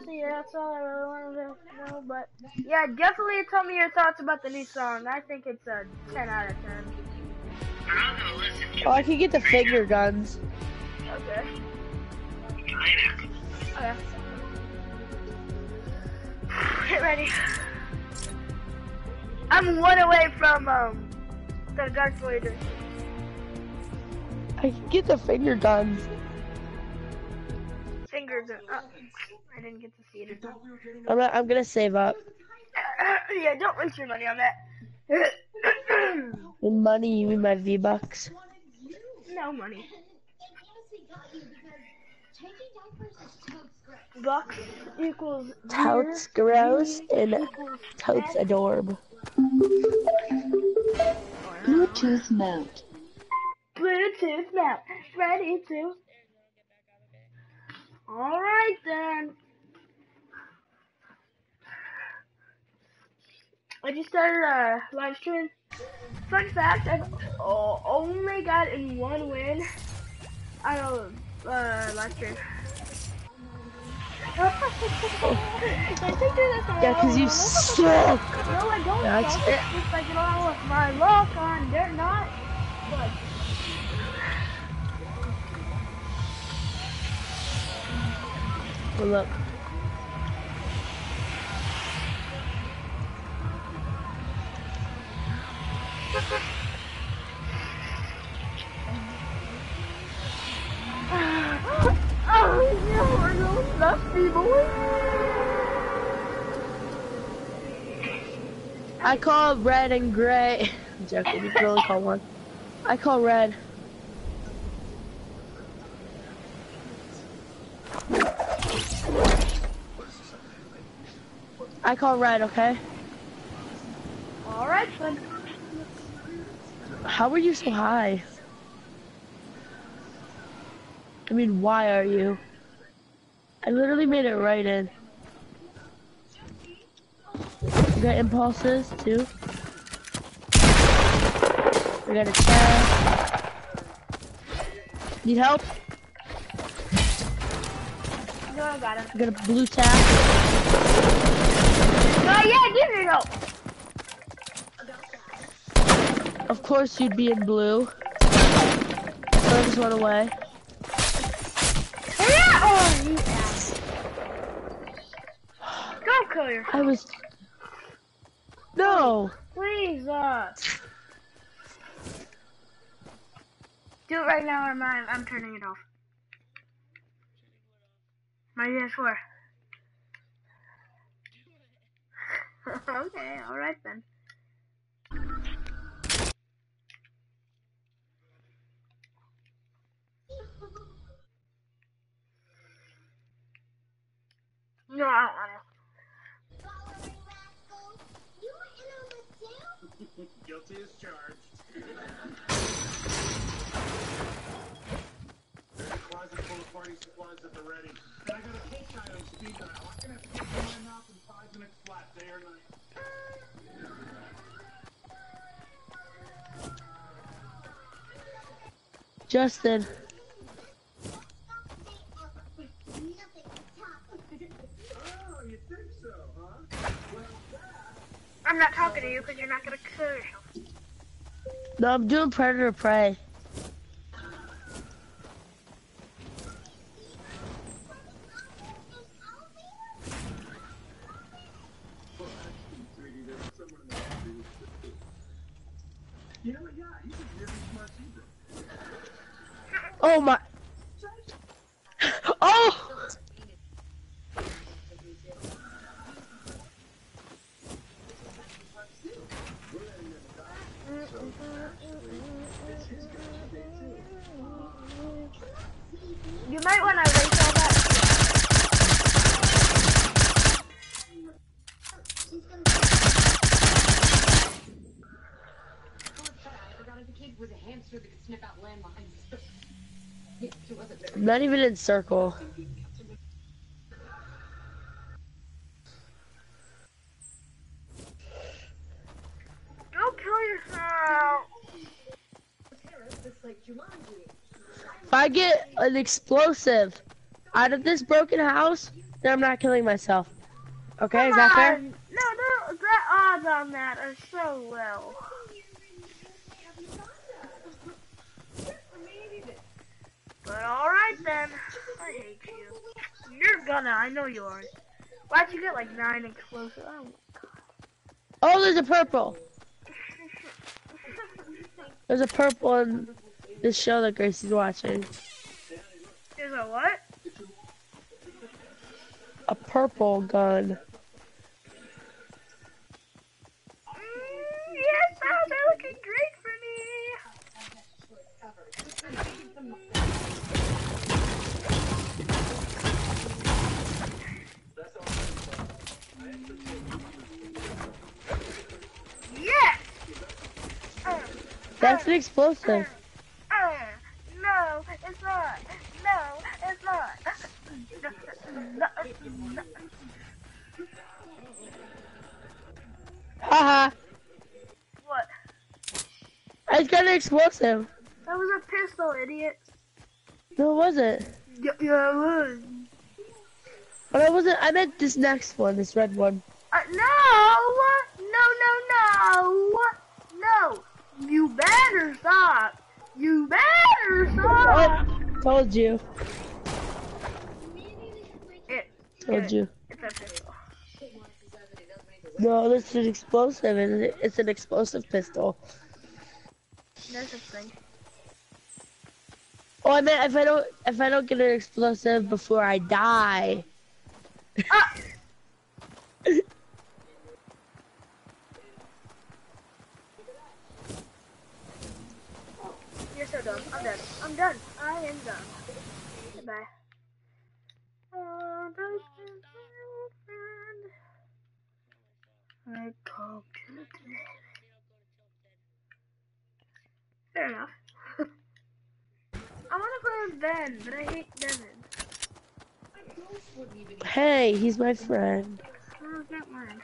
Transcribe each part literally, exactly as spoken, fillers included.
yeah, that's all I really wanted to know. But yeah, definitely tell me your thoughts about the new song. I think it's a ten out of ten. I'm not gonna listen to Oh, I can get the finger guns. Okay. Okay. Get ready. I'm one away from um the gunslinger. I can get the finger guns. Finger gun. Oh, I didn't get to see it. I'm not, I'm gonna save up. Yeah, don't waste your money on that. With money, you mean my V-Bucks? No money. Bucks equals Touts gross and totes adorb. Bluetooth mount. Bluetooth mount. Ready to. Alright then. I just started a live stream. Fun fact, I've oh, only gotten one win out of uh, live stream. Yeah, cause you suck. No, I don't. That's suck. it. It's just like, you know, with my luck on, they're not. But Well, look. oh, no, no, nasty boy. I call red and gray. I'm joking, you can only call one. I call red. I call red, okay? Alright, then. How are you so high? I mean, why are you? I literally made it right in. We got impulses, too. We got a chest. Need help? No, I got him. We got a blue tap. No, yeah, I did need help. Of course you'd be in blue. So I just went away. Yeah! Oh, you ass. Go kill yourself. I was... No! Please, uh... do it right now or mine. I'm turning it off. My P S four. Okay, alright then. No, I don't want to. Guilty as charged. There's a closet full of party supplies at the ready. And I got a cake guy on speed dial. I can have to get my mouth in five minutes flat, day or night. Justin. Oh, you think so, huh? Well, I'm not talking to you because you're not going to kill yourself. No, I'm doing Predator Prey. you know what? Yeah, he's a really smart teacher. Oh my... Oh! You might want to erase all that. Was a hamster that could sniff out landmines. I'm not even in circle. Go kill yourself. If I get an explosive out of this broken house, then I'm not killing myself. Okay, Come is that fair? on. No, no, the odds on that are so low. But alright then. I hate you. You're gonna, I know you are. Why'd you get like nine explosive? Oh my god. Oh, there's a purple. There's a purple in this show that Gracie's watching. There's a what? A purple gun. Mm, yes, those are looking great for me. Yes! Uh, That's an explosive. uh, uh, no, it's not. No, it's not. No, no. Haha. What? I just got an explosive. That was a pistol, idiot. No, it wasn't. Yeah, yeah, it was. But I wasn't. I meant this next one, this red one. Uh, no! No, no, no! No! You better stop! You better stop! Oh, told you. It, Told it, you. It's a pistol. No, this is an explosive, and it- it's an explosive pistol. No such thing. Oh, I meant if I don't if I don't get an explosive before I die. Ah! You're so dumb. I'm done. I'm done. I am done. Goodbye. Oh, those things are open. I come to the Fair enough. I want to play with Ben, but I hate Devin. Hey, he's my friend. Oh, not mine.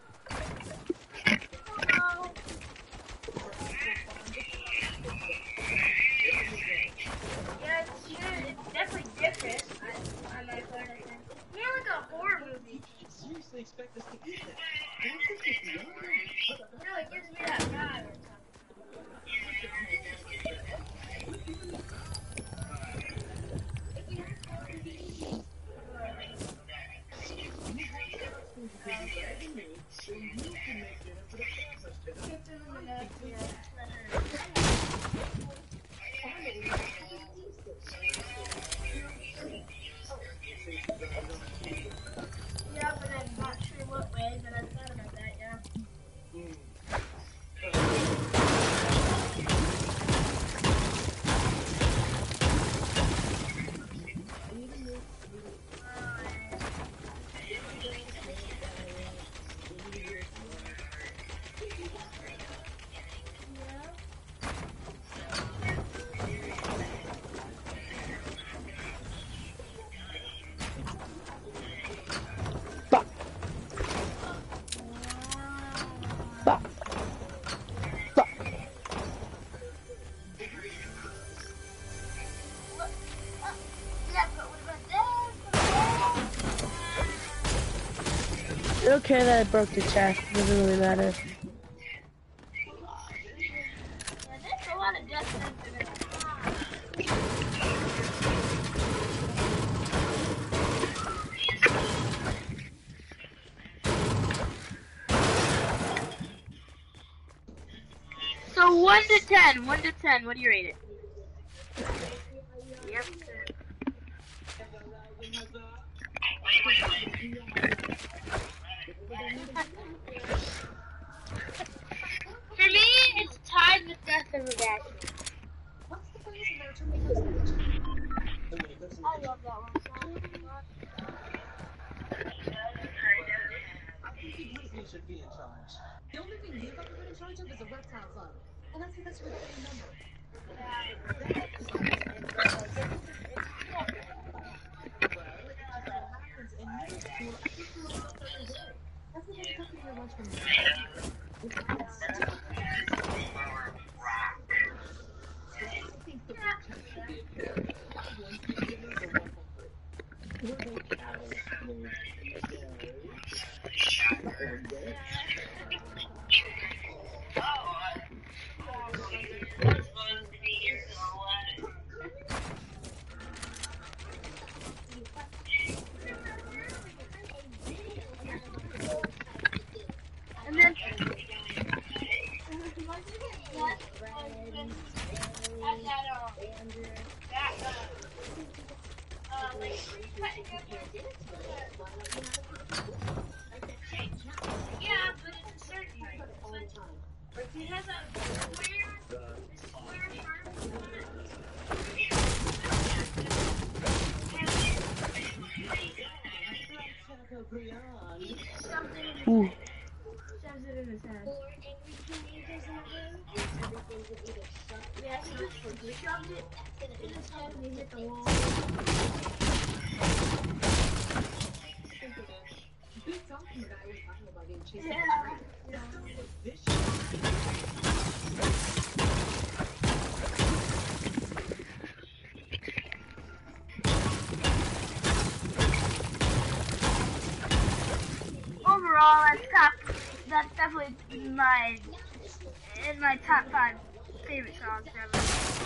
Yeah, it's, it's definitely different. I, I might learn it. Yeah, like a horror movie. Seriously expect us to eat that? No, it gives me that vibe or something. Yeah, but I'm not sure what way, but I thought about that, yeah. Fuck. Fuck. Fuck. I don't care that I broke the chest. It doesn't really matter. So one to ten, one to ten, what do you rate it? Yep. For me, it's tied with Death of Redacted. I love that one so much. Disney should be in charge. The only thing you've ever been in charge of is a reptile club. And that's because you're the same number. That's the best cooking your lunch from me. And then Yeah, but it's a certain but it has a square, a square Ooh. shoves it in his head. Yeah, he just he shoved it in his head and he hit the wall. Big talking guy was talking about being chased Yeah. Overall, that's top. That's definitely my in my top five favorite songs ever.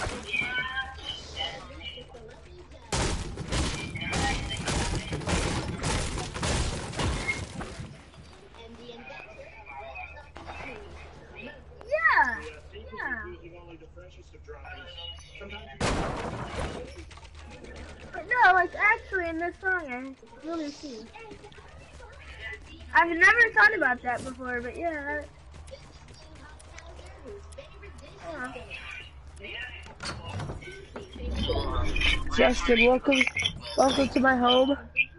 Yeah, yeah. Using only the freshest of drivers. But no, like actually in this song, I really see. I've never thought about that before, but yeah. yeah. Justin, welcome, welcome to my home.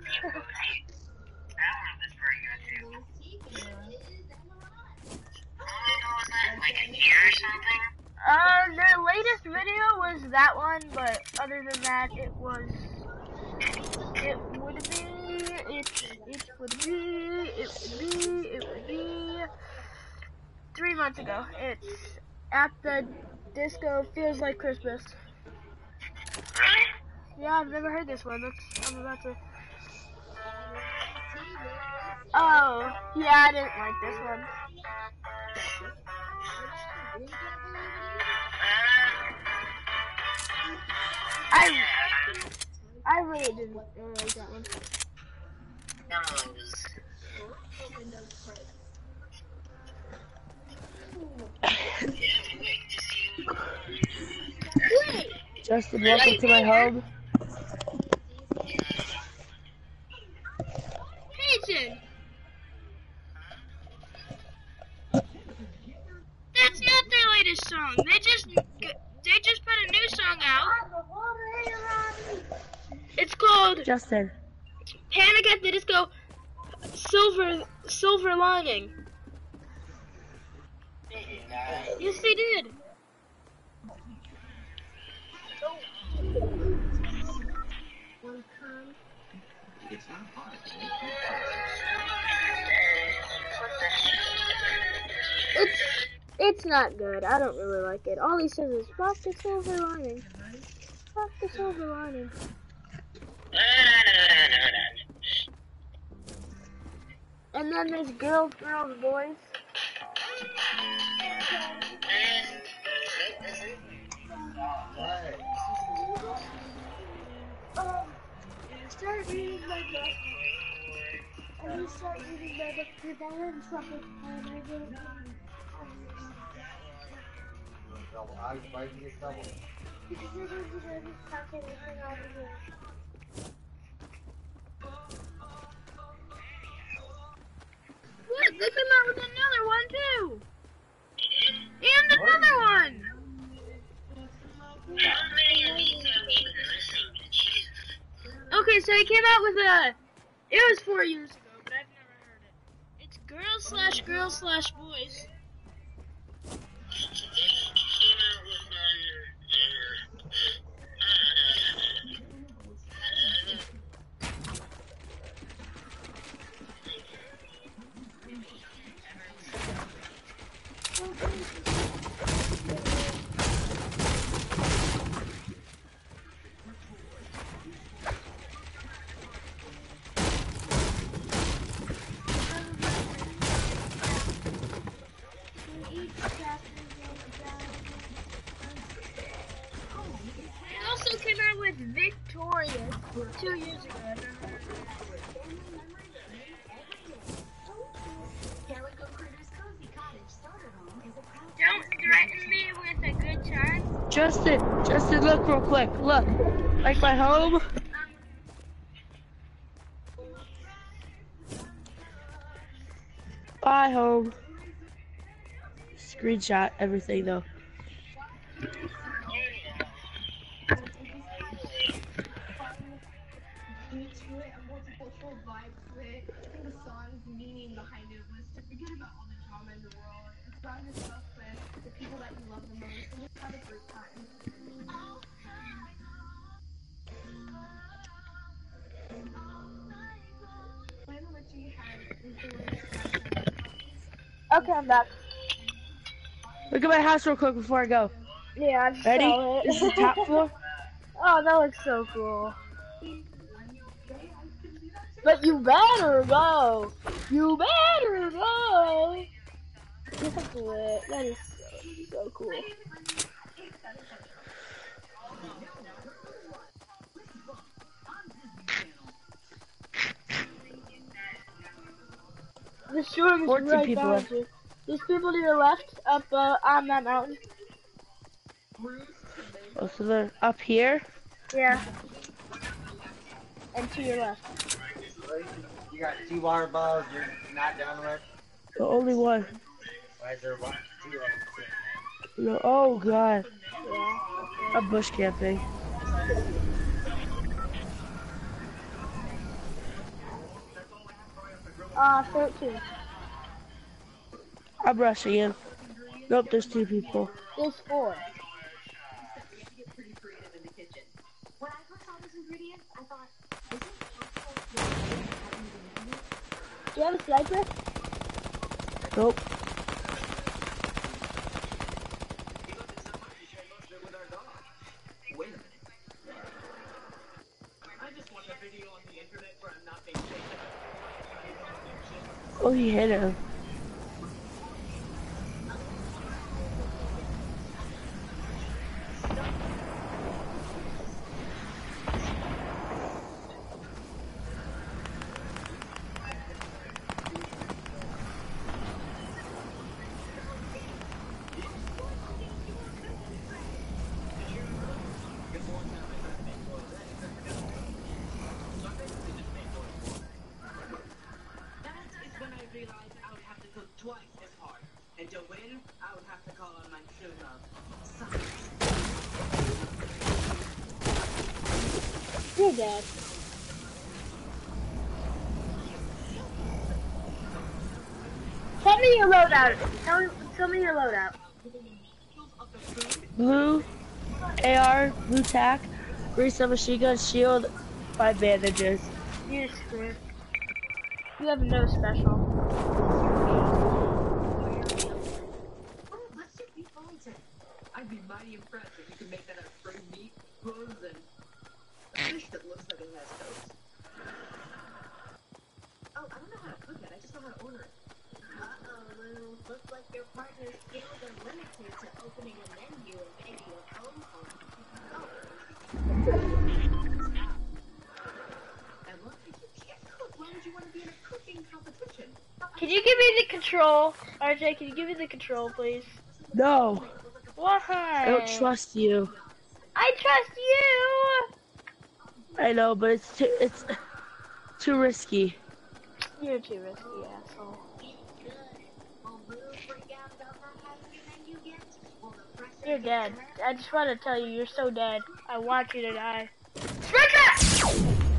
like a year or something? Uh, their latest video was that one, but other than that, it was, it would be, it, it would be, it would be, it would be, three months ago. It's At the Disco Feels Like Christmas. Really? Yeah, I've never heard this one. That's, I'm about to. Oh, yeah, I didn't like this one. I, I really didn't uh, like that one. No, it was... Justin, welcome to my home. Peyton! That's not their latest song. They just they just put a new song out. It's called Justin. Panic at the Disco Silver Silver Lining. Yes, they did. It's not hard. It's it's not good. I don't really like it. All he says is fuck the silver lining. Fuck the silver lining. And then there's girls, girls, boys. Um, start reading my book. And you start reading my book. You're down in trouble. And I didn't. I was fighting your trouble. Because I didn't do any fucking anything over here. Look, they came out with another one too. And another one. How many of these have you been listening to? Jesus. Okay, so he came out with a. It was four years ago, but I've never heard it. It's girls slash girls slash boys. Came out with one, Justin, Justin, look real quick. Look, like my home. Bye, home. Screenshot everything though. Beat to it, a multicultural vibe to it. I think the song's meaning behind it was to forget about all the drama in the world and surround yourself with the people that you love the most and just have a great time. Lionel Richie has influenced. Okay, I'm back. Look at my house real quick before I go. Yeah, I just Ready? saw it. This is the top floor. Oh, that looks so cool. But you better go. You better go. That's lit. That is so, so cool. The storm is fourteen right people behind left. you. There's people to your left, up uh, on that mountain. Oh, so they're up here. Yeah. And to your left. You got two water bottles you're not done with? The only one. Why is there one? Two of them. No. Oh god. Yeah. I'm bush camping. Uh, thirteen. I'm rushing in. Nope, there's two people. There's four. Pretty creative in the kitchen. When I first saw those ingredients, I thought, is it possible to Do you have a sniper? Nope. Wait a minute. I just watched a video on the internet where I'm not being taken. Oh, he hit him. That is when I realized I would have to cook twice as hard. And to win, I would have to call on my true love, science. You're dead. Tell me your loadout. Tell me, tell me your loadout. Blue A R, blue tack, green submachine gun, shield, five bandages. You're screwed. You have no special. Oh, let's just be Wellington. I'd be mighty impressed if you could make that out of spring meat, clothes, and a fish that looks like it has toast. Oh, I don't know how to cook it. I just know how to order it. Uh-oh, Lou. Looks like your partner's skills are limited to opening a menu and making a phone call. Oh. Emma, if you can't cook, why would you want to be in a cooking competition? Can you give me the control? R J, can you give me the control, please? No, Why? I don't trust you. I trust you! I know, but it's too, it's too risky. You're too risky, asshole. You're dead. I just want to tell you, you're so dead. I want you to die. Sprinter!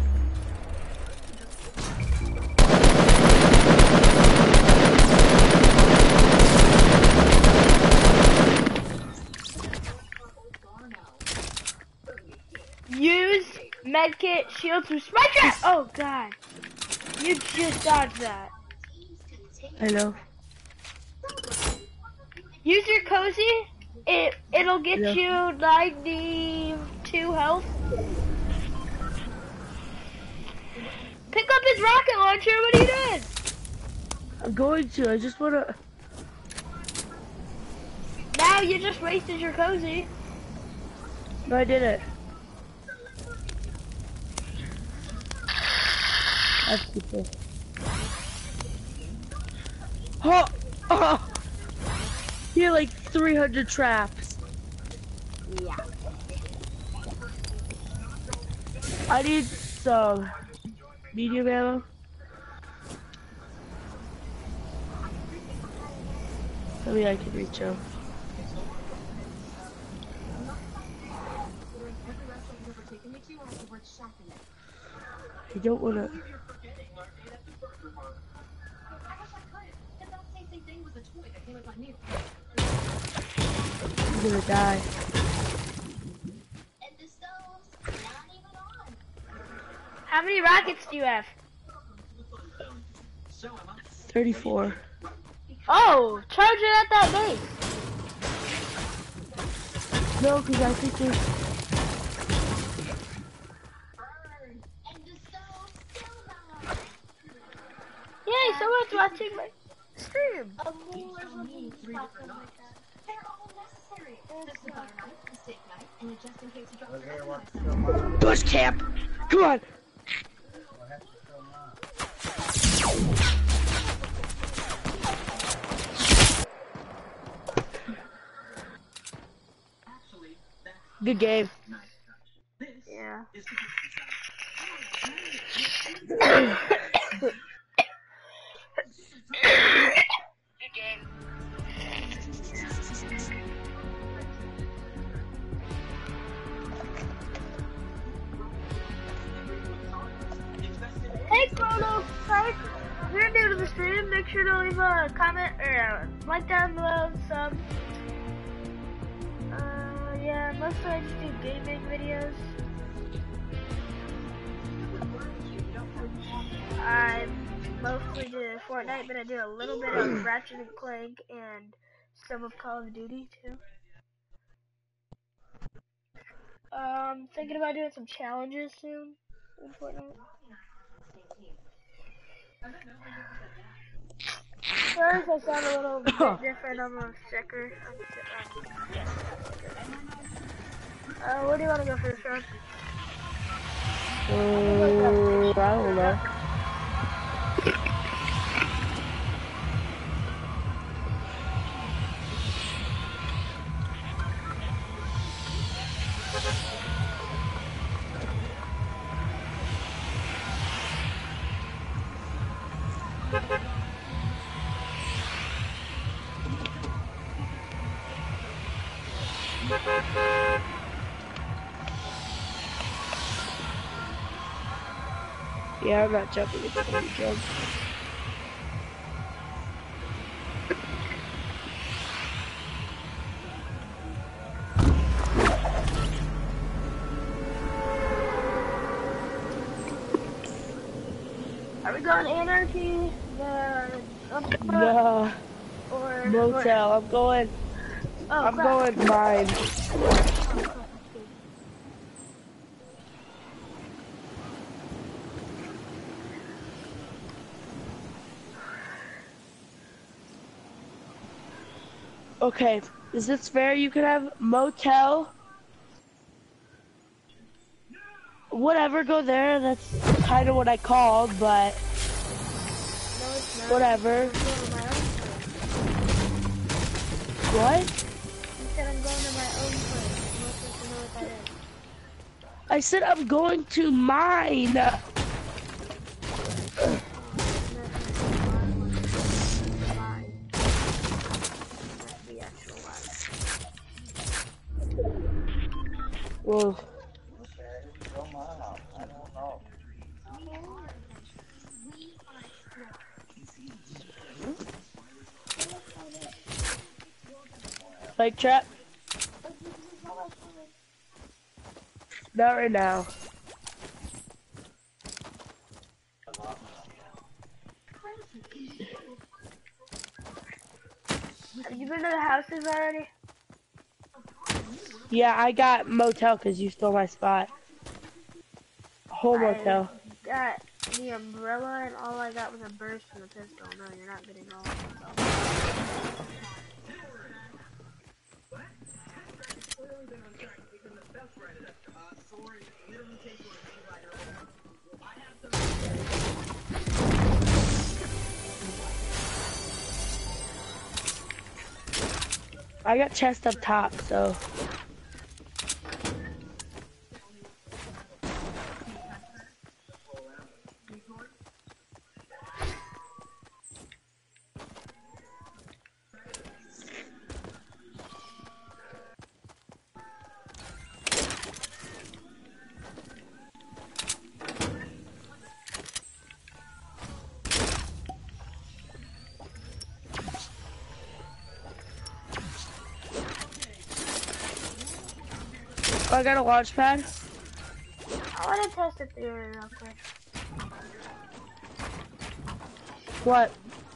Use medkit shield to sprinter! Oh god. You just dodged that. I know. Use your cozy. It it'll get Yeah. you ninety-two health. Pick up his rocket launcher. What are you doing? I'm going to. I just wanna. Now you just wasted your cozy. No, I didn't. That's people. Oh, oh! He had like three hundred traps. Yeah. I need some medium ammo. Maybe I can reach him. I don't wanna. I'm gonna die. How many rockets do you have? thirty-four. Oh, charge it at that base. No, because I think there's. Yay, someone's watching my stream. Bush camp! Come on! Good game. Yeah. Hey Chrono, sorry, if you're new to the stream, make sure to leave a comment or a like down below, sub. Uh, yeah, mostly I just do gaming videos. I mostly do Fortnite, but I do a little bit of Ratchet and Clank and some of Call of Duty too. Um, thinking about doing some challenges soon in Fortnite. First, I sound a little bit different. I'm a sicker. I'm si- um, uh, where do you want to go first, Ron? Um, I don't know. Yeah, I'm not jumping. It's gonna be jump. Are we going Anarchy, the Upper, No. or Motel. I'm going. Oh, I'm crap. going mine. Okay, is this fair? You can have motel. Whatever, go there. That's kind of what I called, but No, it's not. whatever. I'm going to my own place. What? You said I'm going to my own place. I'm not supposed to know what that is. I said I'm going to mine. Well, I don't know. like trap. Not right now. Have you been to the houses already? Yeah, I got motel because you stole my spot. Whole I motel. got the umbrella and all I got was a burst and a pistol. No, you're not getting all of them. I got chest up top, so. I got a launch pad. I want to test the theory real quick. What?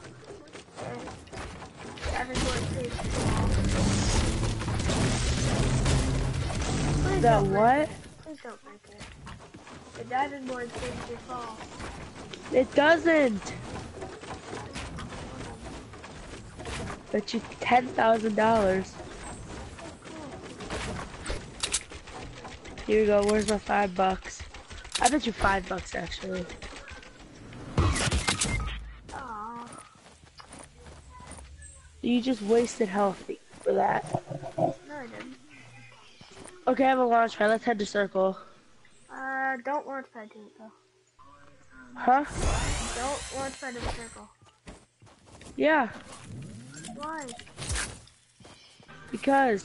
Please That don't break what? it. Please don't break it. The diving board saves your fall. It doesn't. Bet you ten thousand dollars. Here you go. Where's my five bucks? I bet you five bucks actually. Aww. You just wasted health for that. No, I didn't. Okay, I have a launch pad. Let's head to circle. Uh, don't launch pad to it though. Huh? Don't launch pad to the circle. Yeah. Why? Because.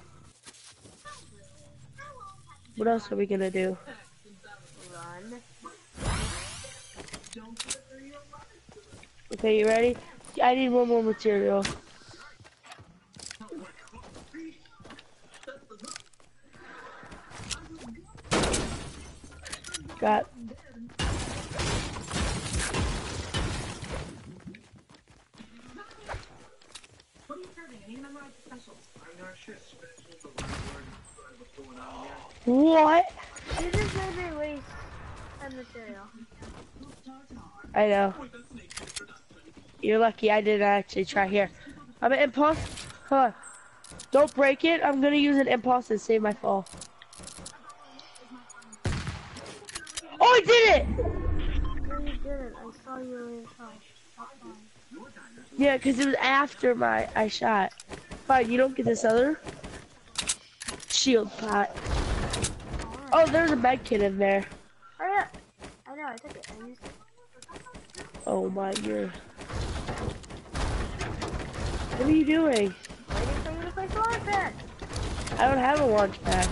What else are we gonna do? Run. Okay, you ready? I need one more material. Got. What? You just made me waste that material. I know. You're lucky I didn't actually try here. I'm an impulse. Huh. Don't break it. I'm gonna use an impulse and save my fall. Oh, I did it! No, you didn't. I saw you in the house. Yeah, because it was after my I shot. Fine, you don't get this other shield pot. Oh, there's a med kit in there. Hurry up. I know, I took it. I used it. Oh my, you're... What are you doing? Waiting for you to place the launch pad. I don't have a launch pad.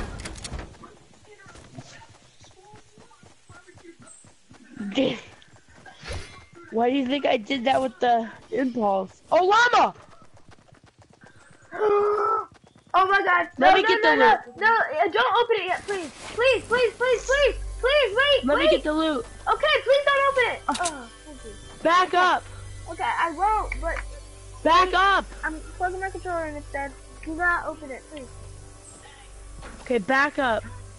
Why do you think I did that with the impulse? Oh, llama! Oh my god. No, Let me no, get no, the no, loot. no, uh, don't open it yet, please. Please, please, please, please, please, wait, Let wait. me get the loot. Okay, please don't open it. Oh, thank you. Back up! Okay, I won't, but Back up! I'm plugging my controller in instead. Do not open it, please. Okay, back up.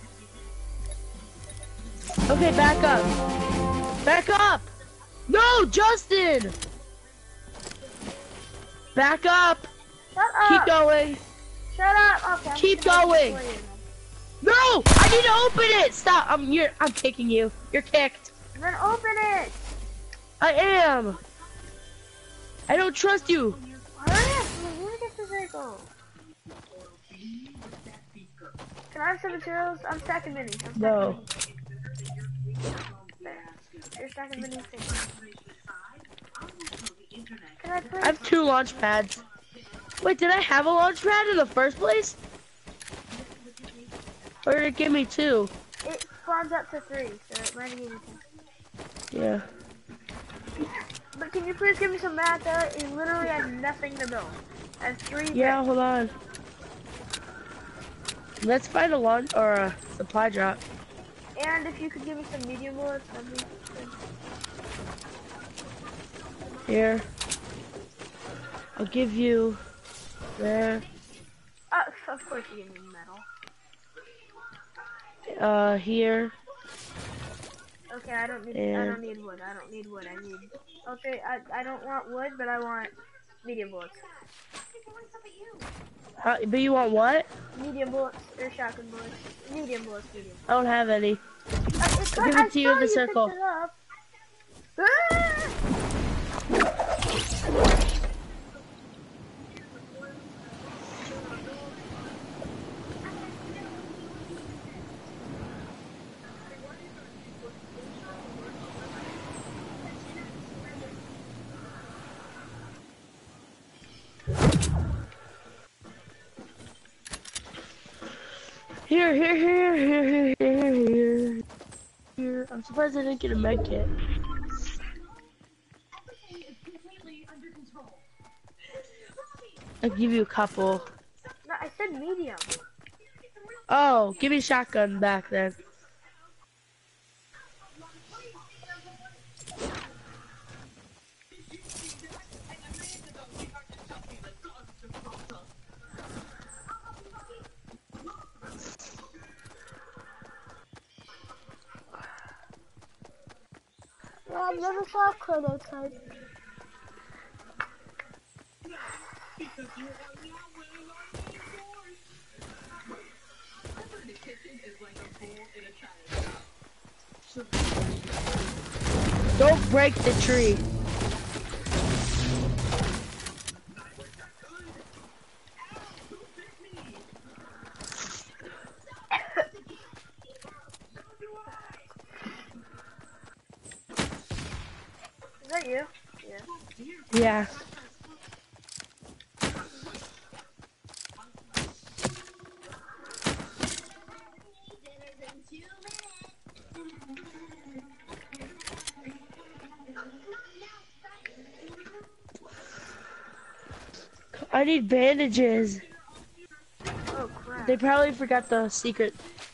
Okay, back up. Back up! No, Justin! Back up! Shut up. Keep going. Shut up. Okay. I'm Keep just gonna going. destroy you No! I need to open it! Stop! I'm you're I'm kicking you. You're kicked. then. Then open it. I am. I don't trust you. Hurry up. We need to get the circle. Can I have some materials? I'm stacking minis. I'm stacking No. minis. There. You're stacking minis. Can I please? I have two launch pads. Wait, did I have a launch pad in the first place? Or did it give me two? It spawns up to three, so it might give you two. Yeah. But can you please give me some mats? I literally have nothing to build. I have three. Yeah, bricks. hold on. Let's find a launch or a supply drop. And if you could give me some medium bullets, that'd be good. Here. I'll give you there. Uh, of course you give me metal. Uh here. Okay, I don't need. I And- don't need wood. I don't need wood. I need. Okay, I I don't want wood, but I want medium bullets. How, but you want what? Medium bullets or shotgun bullets. Medium bullets. Medium. I don't have any. Uh, it's I'll give I it to you in saw the picked circle. it up. Ah! Here, here, here, here, here, here, here. Here. I'm surprised I didn't get a med kit. I'll give you a couple. No, I said medium. Oh, give me a shotgun back then. Well, I've never saw Chronotype. Because you are not winning our main course. The kitchen is like a bowl in a china shop. Don't break the tree. Is that you? Yeah. Yeah. I need bandages. Oh crap. They probably forgot the secret.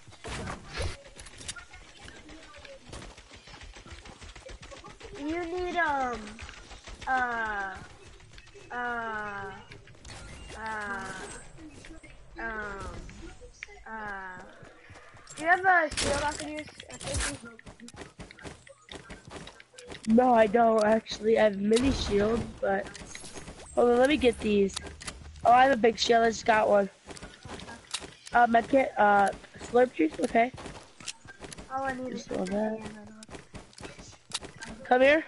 You need um uh uh uh um uh do you have a shield I can use? I think you- No, I don't actually. I have mini shield, but hold on, let me get these. Oh, I have a big shield. I just got one. Uh, medkit, uh, slurp juice. Okay. all I need is Just all that. yeah, Come here.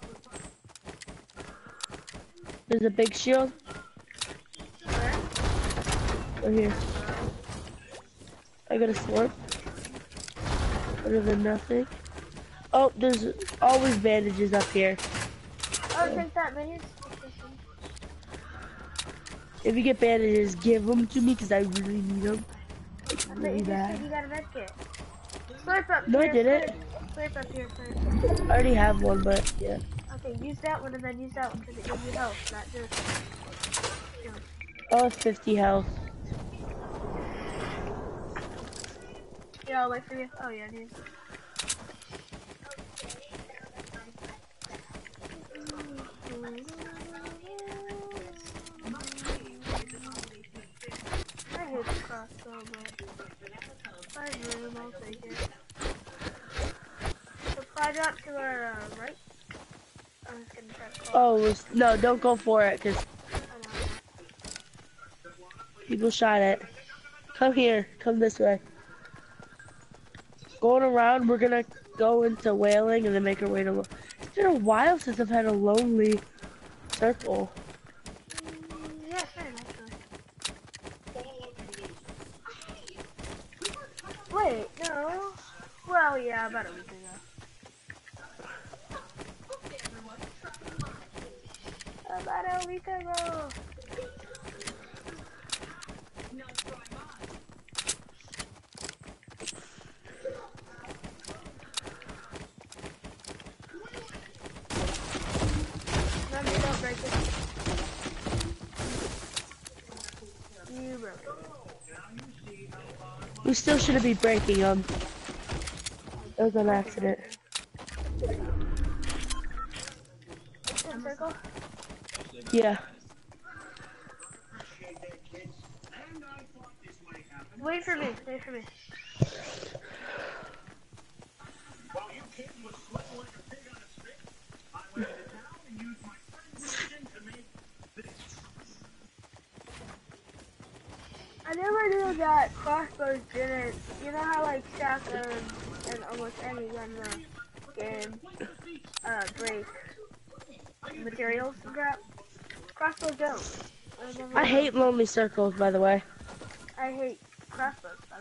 There's a big shield. Right here. I got a slurp. Better than nothing. Oh, there's always bandages up here. Oh, take that minion. If you get bandages, give them to me because I really need them. It's I thought you really just said bad. you got a med kit. Slurp up No, I here. didn't. Slurp, slurp up here, slurp. I already have one, but yeah. Okay, use that one and then use that one because it gives you health, not just. You know. Oh, it's fifty health. Yeah, I'll wait for you. Oh yeah, dude. I hate the crossbow, but I have room, I'll take it. Supply drop to our uh, right. I'm just gonna try to call. Oh, it's- no, don't go for it because I know. people shot it. Come here. Come this way. Going around, we're gonna go into whaling and then make our way to. It's been a while since I've had a lonely circle. Mm, yeah, same actually. Wait, no. Well, yeah, about a week ago. About a week ago. Remember, you don't break it. You broke it. We still shouldn't be breaking them. It was an accident. Good circle. Yeah. Wait for me. Wait for me. While you kids was sweating like a pig on a stick, I went into town and used my friend's vision to make this. I never knew that crossbows didn't. You know how like shotguns and almost any gun in the game uh, break materials and crap. Crossbows don't. I, never I knew. hate lonely circles, by the way. I hate crossbows, by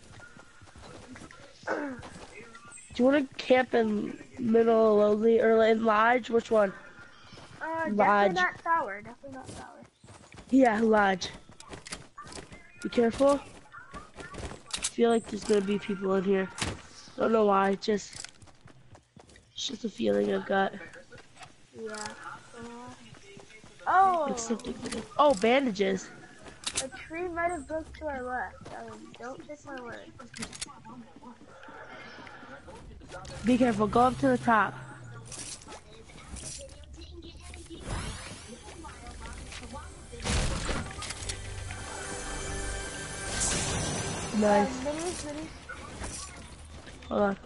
the way. Do you want to camp in middle of lonely or in lodge? Which one? Uh, Lodge. definitely not sour. Definitely not sour. Yeah, lodge. Be careful. I feel like there's gonna be people in here. Don't know why. Just, it's just a feeling I've got. Yeah. Uh, oh. Like something. Oh, bandages. A tree might have broke to our left. Um, don't take my word. Be careful, go up to the top. Nice. Um, minis, minis. Hold on.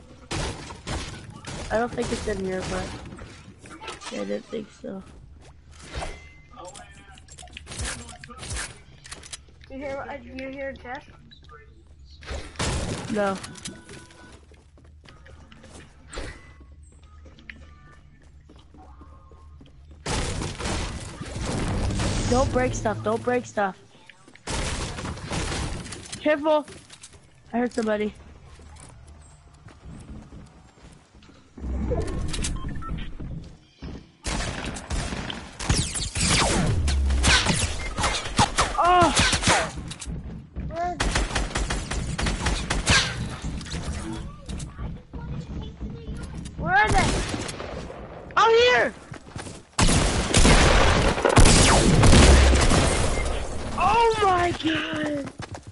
I don't think it's in here, but yeah, I didn't think so. You hear? Uh, you hear a chest? No. Don't break stuff, don't break stuff. Careful! I heard somebody. Oh! Where? Where are they? Oh, here! Oh my god!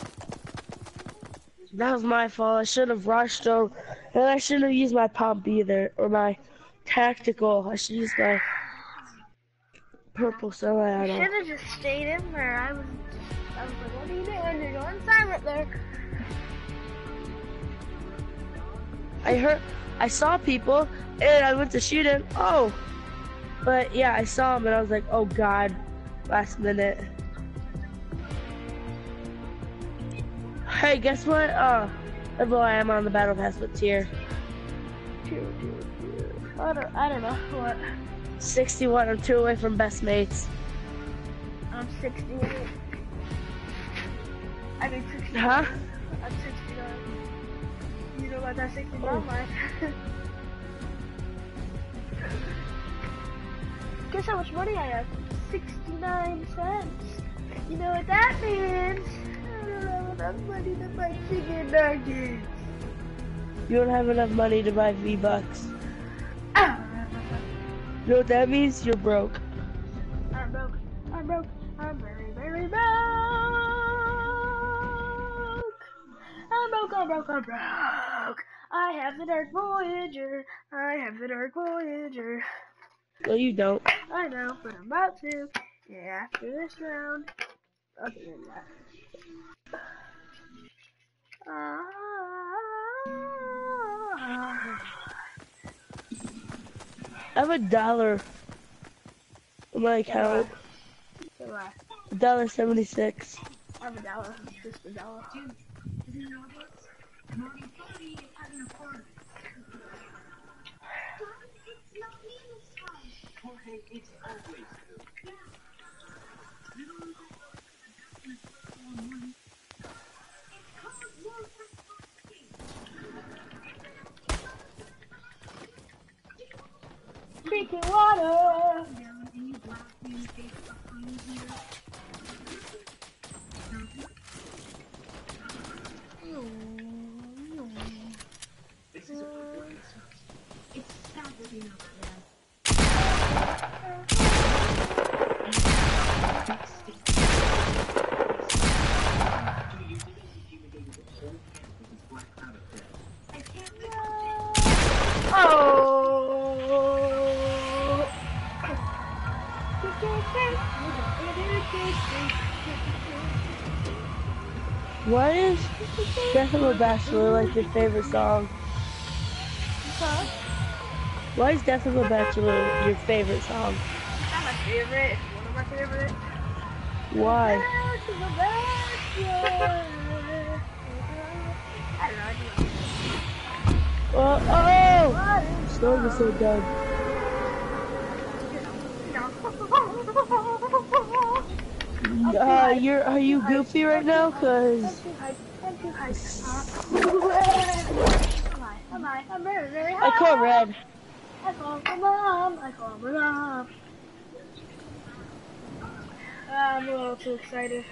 That was my fault. I should have rushed over, and I shouldn't have used my pump either, or my tactical. I should use my purple semi. I You don't know. should have just stayed in there. I was, I was like, what are you doing? You're going silent there. I heard, I saw people, and I went to shoot him. Oh, but yeah, I saw him, and I was like, oh god, last minute. Hey, guess what? Uh, although I am on the battle pass with tier Tier, tier, tier. I don't, I don't know what. sixty-one. I'm two away from best mates. I'm sixty-eight. I mean sixty-nine. Huh? I'm sixty-nine. You know about that sixty-nine Oh. line? Guess how much money I have? sixty-nine cents. You know what that means? I don't have enough money to buy chicken nuggets. You don't have enough money to buy V-Bucks. Ah. You know what that means? You're broke. I'm broke. I'm broke. I'm very, very broke. I'm broke. I'm broke. I'm broke. I have the Dark Voyager. I have the Dark Voyager. No, you don't. I know, but I'm about to. Yeah, after this round. Other than that. Ah. I have a dollar on my account. So do I. A dollar seventy-six. I have a dollar. Just a dollar. Jorge, it's always you. Drinking water. This is a recording sound. It's Saturday night, Do you think if you made the whole campus with black out of bed? I can't wait. Oh. What is Death of a Bachelor like your favorite song? Huh? Why is Death of a Bachelor your favorite song? It's not my favorite. It's one of my favorites. Why? Death of a Bachelor. I don't know. I do. Oh, oh! Storm is so dumb. Uh, you're, are you goofy right now? Cause I'm too hyped. Am I? Am I? I'm very, very high. I call red. I call my mom. I call my mom. I'm a little too excited.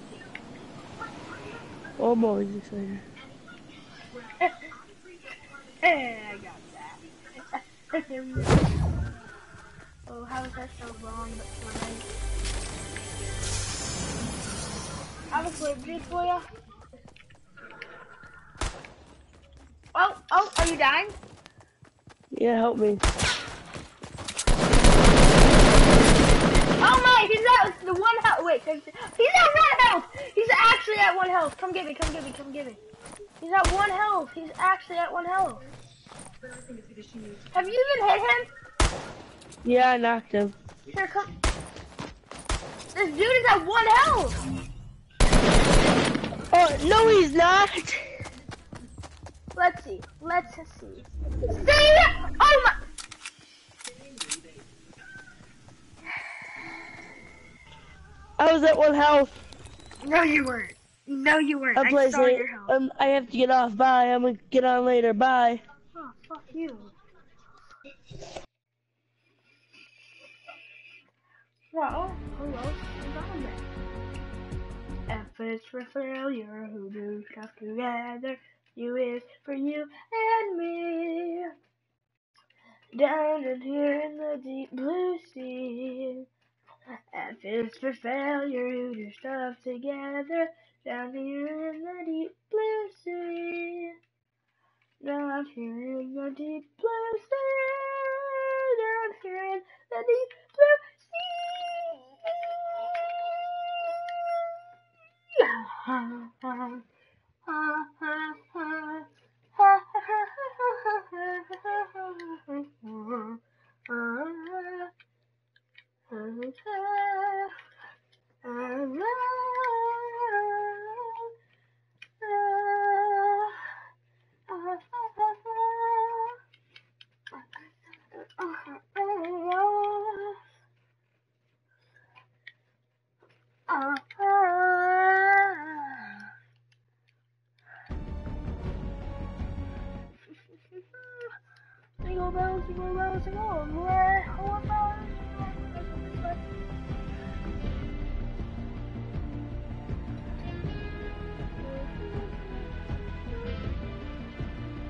Oh, I'm always excited. Hey, I got that. There we go. Oh, how is that so wrong but so right? I have a flip beat for you. Oh, oh, are you dying? Yeah, help me. Oh my, he's at the one health. Wait, he's at one health. He's actually at one health. Come get me, come get me, come get me. He's at one health. He's actually at one health. Have you even hit him? Yeah, I knocked him. Here, come. This dude is at one health. Oh, no, he's not. Let's see. Let's see. See? Oh my. I was at one health. No, you weren't. No, you weren't. I'm I playing saw it. your health. Um, I have to get off. Bye. I'm gonna get on later. Bye. Oh, fuck you. Well, hello, environment. F is for failure, who do stuff together. U is for you and me. Down in here in the deep blue sea. F is for failure, who do stuff together. Down here in the deep blue sea. Down here in the deep blue sea. Down here in the deep blue sea. Ha ha ha ha ha ha Jingle bells, jingle bells, jingle all the way. Oh, bells,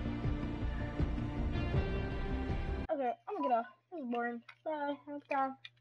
okay, I'm gonna get off. This is boring. Bye. I'm done.